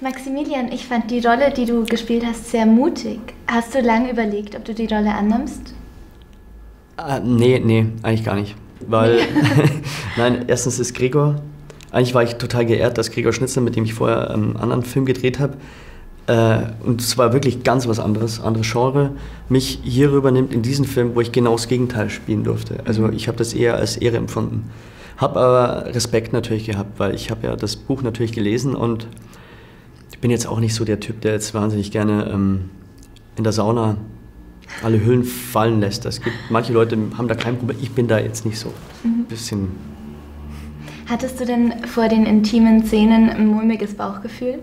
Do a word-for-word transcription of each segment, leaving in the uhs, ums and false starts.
Maximilian, ich fand die Rolle, die du gespielt hast, sehr mutig. Hast du lange überlegt, ob du die Rolle annimmst? Ah, nee, nee, eigentlich gar nicht. Weil, nein, erstens ist Gregor, eigentlich war ich total geehrt, dass Gregor Schnitzler, mit dem ich vorher einen anderen Film gedreht habe, äh, und es war wirklich ganz was anderes, anderes Genre, mich hier rübernimmt in diesen Film, wo ich genau das Gegenteil spielen durfte. Also ich habe das eher als Ehre empfunden. Habe aber Respekt natürlich gehabt, weil ich habe ja das Buch natürlich gelesen und ich bin jetzt auch nicht so der Typ, der jetzt wahnsinnig gerne ähm, in der Sauna alle Hüllen fallen lässt. Es gibt manche Leute, haben da kein Problem. Ich bin da jetzt nicht so. Mhm. Bisschen. Hattest du denn vor den intimen Szenen ein mulmiges Bauchgefühl?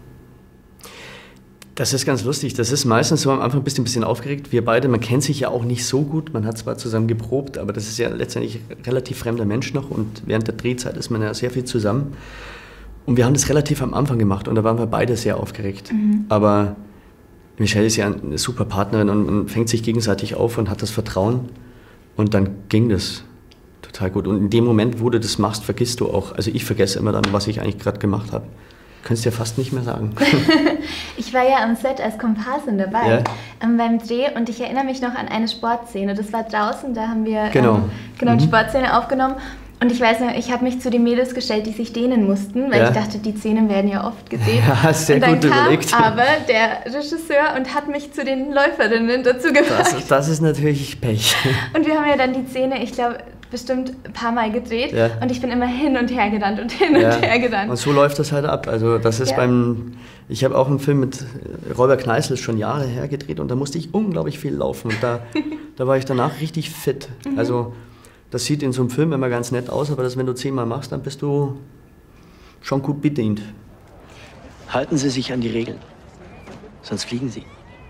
Das ist ganz lustig. Das ist meistens so am Anfang bist du ein bisschen aufgeregt. Wir beide, man kennt sich ja auch nicht so gut. Man hat zwar zusammen geprobt, aber das ist ja letztendlich ein relativ fremder Mensch noch. Und während der Drehzeit ist man ja sehr viel zusammen. Und wir haben das relativ am Anfang gemacht und da waren wir beide sehr aufgeregt. Mhm. Aber Michelle ist ja eine super Partnerin und man fängt sich gegenseitig auf und hat das Vertrauen. Und dann ging das total gut. Und in dem Moment, wo du das machst, vergisst du auch. Also ich vergesse immer dann, was ich eigentlich gerade gemacht habe. Könntest du ja fast nicht mehr sagen. Ich war ja am Set als Komparsin dabei, ja. ähm, beim Dreh, und ich erinnere mich noch an eine Sportszene. Das war draußen, da haben wir genau. ähm, genau mhm. die Sportszene aufgenommen. Und ich weiß noch, ich habe mich zu den Mädels gestellt, die sich dehnen mussten, weil ja. ich dachte, die Szenen werden ja oft gedreht. Ja, sehr und dann gut kam überlegt. aber der Regisseur und hat mich zu den Läuferinnen dazu gebracht. Das, das ist natürlich Pech. Und wir haben ja dann die Szene, ich glaube, bestimmt ein paar Mal gedreht. Ja. Und ich bin immer hin und her gerannt und hin ja. und her gerannt. Und so läuft das halt ab. Also das ist ja. beim... Ich habe auch einen Film mit Räuber Kneißl schon Jahre her gedreht und da musste ich unglaublich viel laufen. Und da, da war ich danach richtig fit. Mhm. Also das sieht in so einem Film immer ganz nett aus, aber das, wenn du zehnmal machst, dann bist du schon gut bedient. Halten Sie sich an die Regeln, sonst fliegen Sie.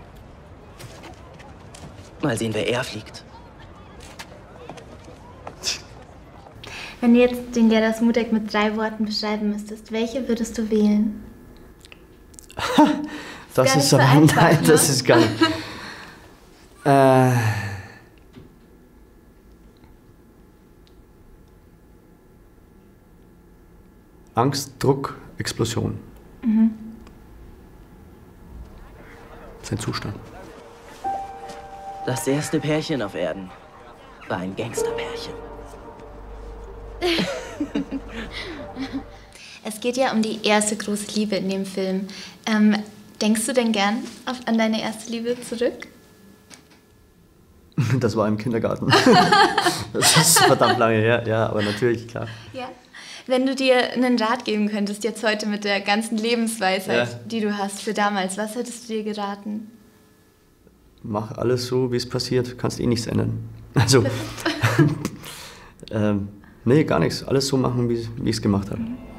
Mal sehen, wer eher fliegt. Wenn du jetzt den Gerda Smutek mit drei Worten beschreiben müsstest, welche würdest du wählen? Das ist, ist aber einfach, nein, ne? das ist gar nicht. äh, Angst, Druck, Explosion. Mhm. Das ist ein Zustand. Das erste Pärchen auf Erden war ein Gangsterpärchen. Es geht ja um die erste große Liebe in dem Film. Ähm, denkst du denn gern auf, an deine erste Liebe zurück? Das war im Kindergarten. Das ist verdammt lange her, ja, aber natürlich, klar. Ja. Wenn du dir einen Rat geben könntest, jetzt heute mit der ganzen Lebensweisheit, ja. die du hast für damals, was hättest du dir geraten? Mach alles so, wie es passiert, kannst eh nichts ändern. Also, ähm, nee, gar nichts. Alles so machen, wie ich es gemacht habe. Mhm.